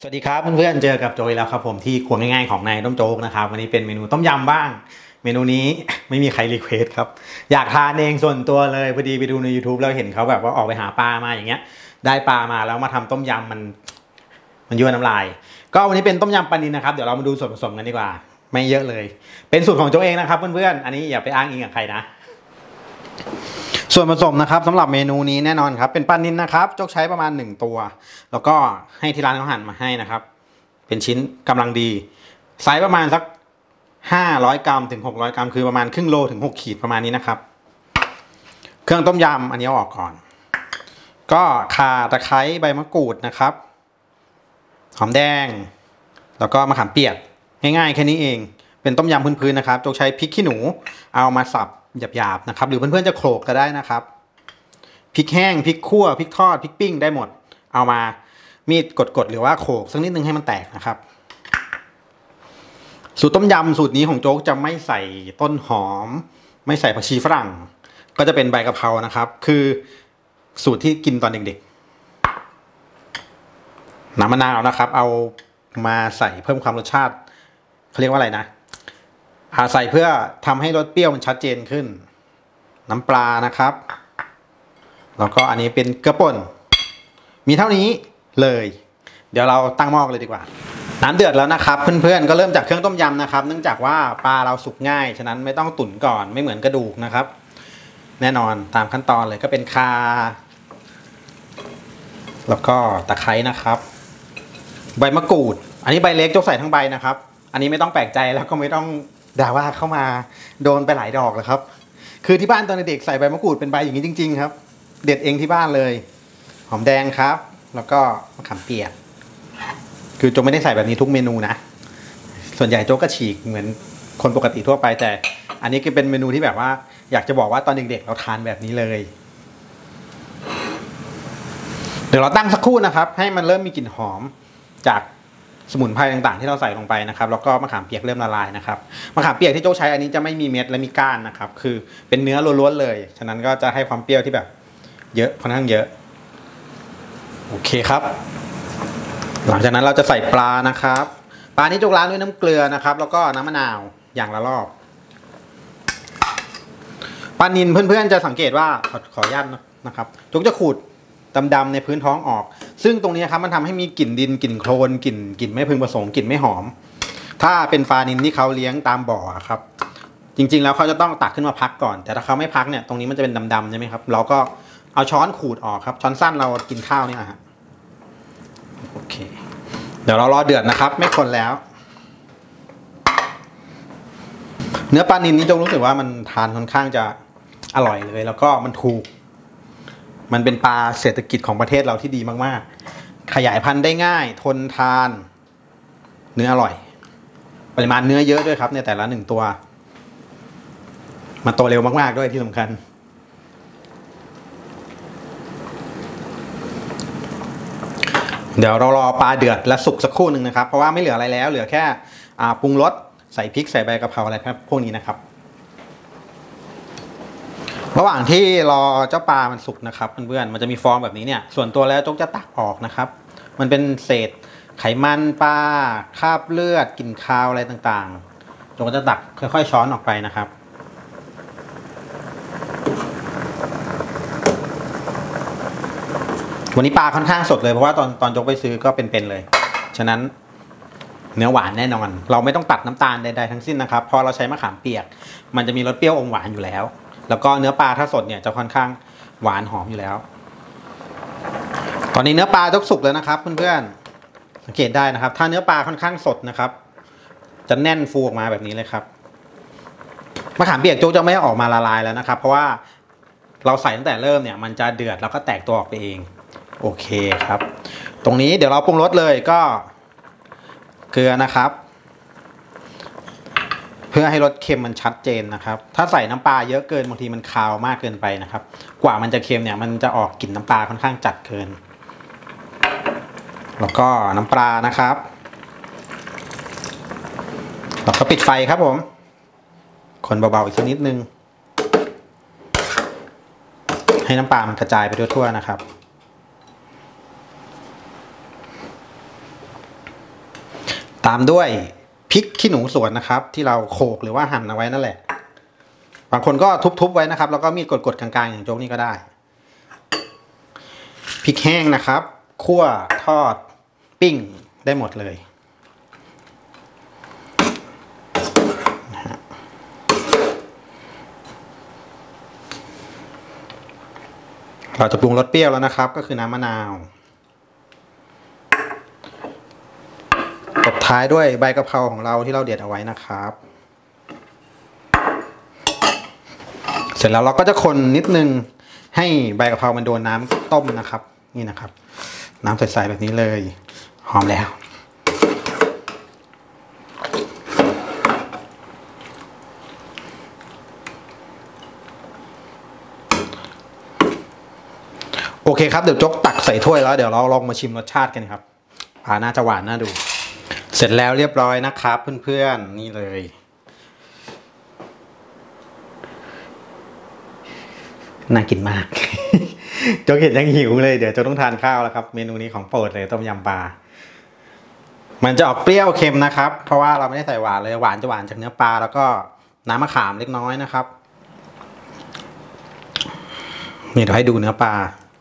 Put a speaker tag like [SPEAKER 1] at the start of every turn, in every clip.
[SPEAKER 1] สวัสดีครับเพื่อนๆเจอกับโจยแล้วครับผมที่ครัวง่ายๆของนายต้มโจ๊กนะครับวันนี้เป็นเมนูต้มยำบ้างเมนูนี้ไม่มีใครรีเควสครับอยากทานเองส่วนตัวเลยพอดีไปดูใน YouTube แล้วเห็นเขาแบบว่าออกไปหาปลามาอย่างเงี้ยได้ปลามาแล้วมาทำต้มยำมันยั่วน้ำลายก็วันนี้เป็นต้มยำปลานิลนะครับเดี๋ยวเรามาดูส่วนผสมกันดีกว่าไม่เยอะเลยเป็นสูตรของโจเองนะครับเพื่อนๆอันนี้อย่าไปอ้างอิงกับใครนะส่วนผสมนะครับสำหรับเมนูนี้แน่นอนครับเป็นปลานิลนะครับโจ๊กใช้ประมาณ1ตัวแล้วก็ให้ที่ร้านเขาหั่นมาให้นะครับเป็นชิ้นกำลังดีไซส์ประมาณสัก500 กรัมถึง600 กรัมคือประมาณครึ่งโลถึง6ขีดประมาณนี้นะครับเครื่องต้มยำอันนี้เอาออกก่อนก็ข่าตะไคร้ใบมะกรูดนะครับหอมแดงแล้วก็มะขามเปียกง่ายๆแค่นี้เองเป็นต้มยำพื้นๆนะครับโจ๊กใช้พริกขี้หนูเอามาสับหยาบๆนะครับหรือเพื่อนๆจะโขลกก็ได้นะครับพริกแห้งพริกขั่วพริกทอดพริกปิ้งได้หมดเอามามีดกดๆหรือว่าโขลกสักนิดนึงให้มันแตกนะครับสูตรต้มยำสูตรนี้ของโจ๊กจะไม่ใส่ต้นหอมไม่ใส่ผักชีฝรั่งก็จะเป็นใบกะเพรานะครับคือสูตรที่กินตอนเด็กๆน้ำมะนาวนะครับเอามาใส่เพิ่มความรสชาติเขาเรียกว่าอะไรนะใส่เพื่อทำให้รสเปรี้ยวมันชัดเจนขึ้นน้ำปลานะครับแล้วก็อันนี้เป็นเกลือป่นมีเท่านี้เลยเดี๋ยวเราตั้งหม้อเลยดีกว่าน้ำเดือดแล้วนะครับเพื่อนๆก็เริ่มจากเครื่องต้มยำนะครับเนื่องจากว่าปลาเราสุกง่ายฉะนั้นไม่ต้องตุ๋นก่อนไม่เหมือนกระดูกนะครับแน่นอนตามขั้นตอนเลยก็เป็นข่าแล้วก็ตะไคร้นะครับใบมะกรูดอันนี้ใบเล็กยกใส่ทั้งใบนะครับอันนี้ไม่ต้องแปลกใจแล้วก็ไม่ต้องด่าว่าเข้ามาโดนไปหลายดอกแล้วครับคือที่บ้านตอนเด็กใส่ใบมะกรูดเป็นใบอย่างนี้จริงๆครับเด็ดเองที่บ้านเลยหอมแดงครับแล้วก็มะขามเปียกคือโจ๊กไม่ได้ใส่แบบนี้ทุกเมนูนะส่วนใหญ่โจ๊กก็ฉีกเหมือนคนปกติทั่วไปแต่อันนี้คือเป็นเมนูที่แบบว่าอยากจะบอกว่าตอนเด็กๆเราทานแบบนี้เลยเดี๋ยวเราตั้งสักครู่นะครับให้มันเริ่มมีกลิ่นหอมจากสมุนไพรต่างๆที่เราใส่ลงไปนะครับแล้วก็มะขามเปียกเริ่มละลายนะครับมะขามเปียกที่โจ๊กใช้อันนี้จะไม่มีเม็ดและมีก้านนะครับคือเป็นเนื้อล้วนๆเลยฉะนั้นก็จะให้ความเปรี้ยวที่แบบเยอะค่อนข้างเยอะโอเคครับหลังจากนั้นเราจะใส่ปลานะครับปลานี้โจ๊กล้างด้วยน้ำเกลือนะครับแล้วก็น้ำมะนาวอย่างละรอบปลานิลเพื่อนๆจะสังเกตว่าขออนุญาตนะครับโจ๊กจะขูดดำๆในพื้นท้องออกซึ่งตรงนี้ครับมันทำให้มีกลิ่นดินกลิ่นโคลนกลิ่นไม่พึงประสงค์กลิ่นไม่หอมถ้าเป็นปลานิลที่เขาเลี้ยงตามบ่อครับจริงๆแล้วเขาจะต้องตักขึ้นมาพักก่อนแต่ถ้าเขาไม่พักเนี่ยตรงนี้มันจะเป็นดำๆใช่ไหมครับเราก็เอาช้อนขูดออกครับช้อนสั้นเรากินข้าวนี่นะฮะโอเคเดี๋ยวเรารอเดือดนะครับไม่คนแล้วเนื้อปลานิลนี่จงรู้สึกว่ามันทานค่อนข้างจะอร่อยเลยแล้วก็มันถูกมันเป็นปลาเศรษฐกิจของประเทศเราที่ดีมากๆขยายพันธุ์ได้ง่ายทนทานเนื้ออร่อยปริมาณเนื้อเยอะด้วยครับในแต่ละ1ตัวมันโตเร็วมากๆด้วยที่สำคัญเดี๋ยวเรารอปลาเดือดและสุกสักครู่หนึ่งนะครับเพราะว่าไม่เหลืออะไรแล้วเหลือแค่ปรุงรสใส่พริกใส่ใบกะเพราอะไรพวกนี้นะครับระหว่างที่รอเจ้าปลามันสุกนะครับเพื่อนๆมันจะมีฟองแบบนี้เนี่ยส่วนตัวแล้วโจ๊กจะตักออกนะครับมันเป็นเศษไขมันปลาคราบเลือดกลิ่นคาวอะไรต่างๆโจ๊กจะตักค่อยๆช้อนออกไปนะครับวันนี้ปลาค่อนข้างสดเลยเพราะว่าตอนโจ๊กไปซื้อก็เป็นเลยฉะนั้นเนื้อหวานแน่นอนเราไม่ต้องตัดน้ำตาลใดๆทั้งสิ้นนะครับพอเราใช้มะขามเปียกมันจะมีรสเปรี้ยวอมหวานอยู่แล้วแล้วก็เนื้อปลาถ้าสดเนี่ยจะค่อนข้างหวานหอมอยู่แล้วตอนนี้เนื้อปลาโจ๊กสุกแล้วนะครับเพื่อนๆสังเกตได้นะครับถ้าเนื้อปลาค่อนข้างสดนะครับจะแน่นฟูออกมาแบบนี้เลยครับมะขามเปียกโจ๊กจะไม่ออกมาละลายแล้วนะครับเพราะว่าเราใส่ตั้งแต่เริ่มเนี่ยมันจะเดือดแล้วก็แตกตัวออกไปเองโอเคครับตรงนี้เดี๋ยวเราปรุงรสเลยก็เกลือนะครับเพื่อให้รสเค็มมันชัดเจนนะครับถ้าใส่น้ำปลาเยอะเกินบางทีมันคาวมากเกินไปนะครับกว่ามันจะเค็มเนี่ยมันจะออกกลิ่นน้ำปลาค่อนข้างจัดเกินแล้วก็น้ำปลานะครับแล้วก็ปิดไฟครับผมคนเบาๆอีกสักนิดนึงให้น้ำปลามันกระจายไปทั่วๆนะครับตามด้วยพริกขี้หนูสวนนะครับที่เราโขลกหรือว่าหั่นเอาไว้นั่นแหละบางคนก็ทุบๆไว้นะครับแล้วก็มีดกดๆกลางๆอย่างโจ๊กนี่ก็ได้พริกแห้งนะครับคั่วทอดปิ้งได้หมดเลยเราจะปรุงรสเปรี้ยวแล้วนะครับก็คือน้ำมะนาวตบท้ายด้วยใบกะเพราของเราที่เราเด็ดเอาไว้นะครับเสร็จแล้วเราก็จะคนนิดนึงให้ใบกะเพรามันโดนน้ำต้มนะครับนี่นะครับน้ำใสๆแบบนี้เลยหอมแล้วโอเคครับเดี๋ยวโจ๊กตักใส่ถ้วยแล้วเดี๋ยวเราลองมาชิมรสชาติกันครับน่าจะหวานน่าดูเสร็จแล้วเรียบร้อยนะครับเพื่อนๆนี่เลยน่ากินมาก โจ๊กเห็นยังหิวเลยเดี๋ยวโจ๊กต้องทานข้าวแล้วครับเมนูนี้ของโปรดเลยต้มยำปลามันจะออกเปรี้ยวเค็มนะครับเพราะว่าเราไม่ได้ใส่หวานเลยหวานจะหวานจากเนื้อปลาแล้วก็น้ำมะขามเล็กน้อยนะครับนี่เดี๋ยวให้ดูเนื้อปลา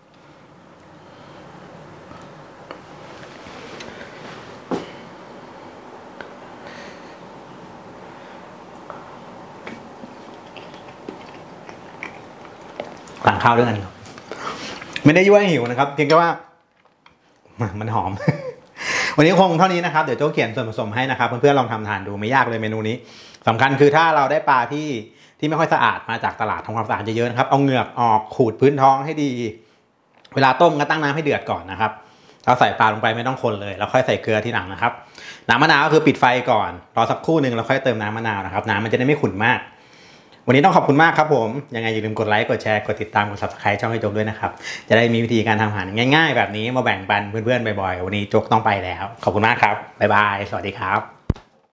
[SPEAKER 1] ทานข้าวด้วยกันไม่ได้ยั่วให้หิวนะครับเพียงแค่ว่ามันหอม วันนี้คงเท่านี้นะครับเดี๋ยวโจ๊กเขียนส่วนผสมให้นะครับเพื่อนๆลองทำทานดูไม่ยากเลยเมนูนี้สำคัญคือถ้าเราได้ปลาที่ไม่ค่อยสะอาดมาจากตลาดทำความสะอาดเยอะๆนะครับเอาเหงือกออกขูดพื้นท้องให้ดีเวลาต้มก็ตั้งน้ำให้เดือดก่อนนะครับเราใส่ปลาลงไปไม่ต้องคนเลยแล้วค่อยใส่เกลือที่หลังนะครับน้ำมะนาวก็คือปิดไฟก่อนรอสักครู่หนึ่งแล้วค่อยเติมน้ำมะนาวนะครับน้ำมันจะได้ไม่ขุ่นมากวันนี้ต้องขอบคุณมากครับผมยังไงอย่าลืมกดไลค์กดแชร์กดติดตามกด Subscribe ช่องให้โจ๊กด้วยนะครับจะได้มีวิธีการทำอาหารง่ายๆแบบนี้มาแบ่งปันเพื่อนๆบ่อยๆวันนี้โจ๊กต้องไปแล้วขอบคุณมากครับบ๊ายบายสวัสดีครับ